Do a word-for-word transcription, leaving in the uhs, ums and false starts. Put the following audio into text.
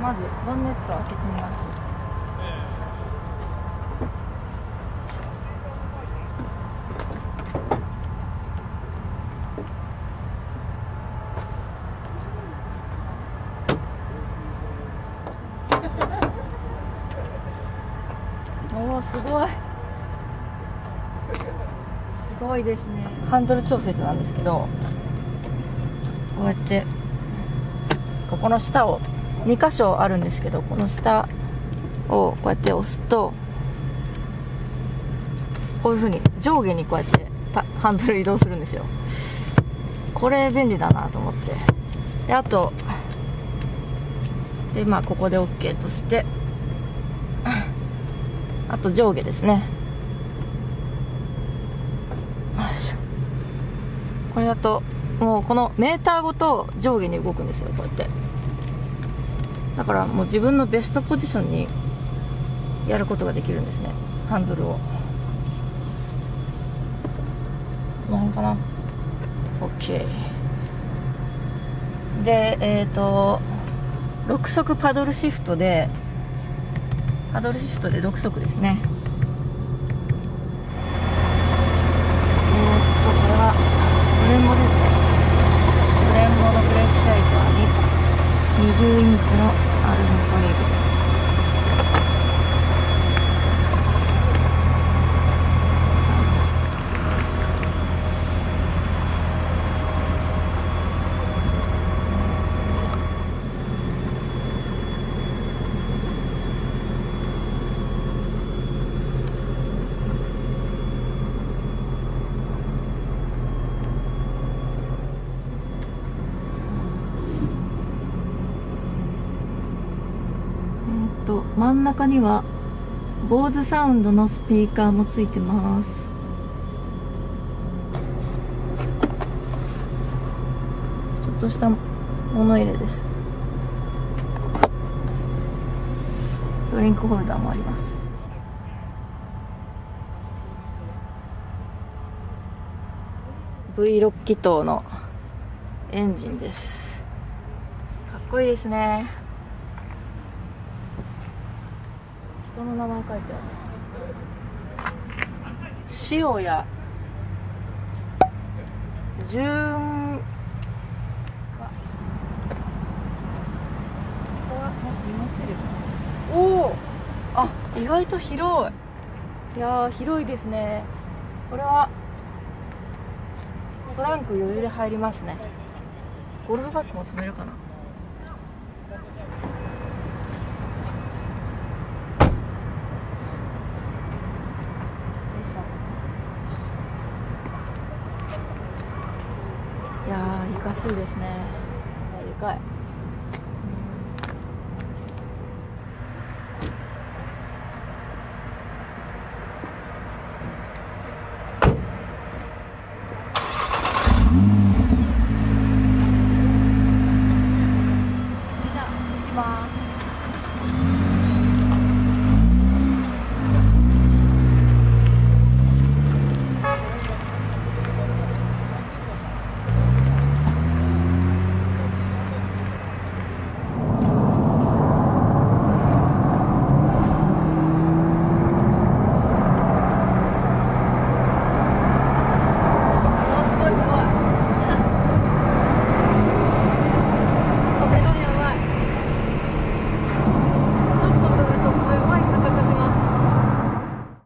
まずボンネットを開けてみます。おお、すごいすごいですね。ハンドル調節なんですけど、こうやってここの下をに箇所あるんですけど、この下をこうやって押すと、こういう風に上下にこうやってハンドル移動するんですよ。これ便利だなと思って。で、あとでまあここで OK として、あと上下ですね。これだともうこのメーターごと上下に動くんですよ、こうやって。だからもう自分のベストポジションにやることができるんですね、ハンドルを。この辺かな。 OK で、えっとろく速パドルシフトでパドルシフトでろく速ですね。えっとこれはブレンボですね。ブレンボのブレーキライトににじゅうインチのアルミホイールです。と真ん中にはボーズサウンドのスピーカーもついてます。ちょっとした物入れです。ドリンクホルダーもあります。ブイろく 気筒のエンジンです。かっこいいですね。人の名前書いてある。塩や純ここは荷物入れ。おお、あ、意外と広い。いやー、広いですね。これはトランク余裕で入りますね。ゴルフバッグも積めるかな。いやー、いかついですね。でかい。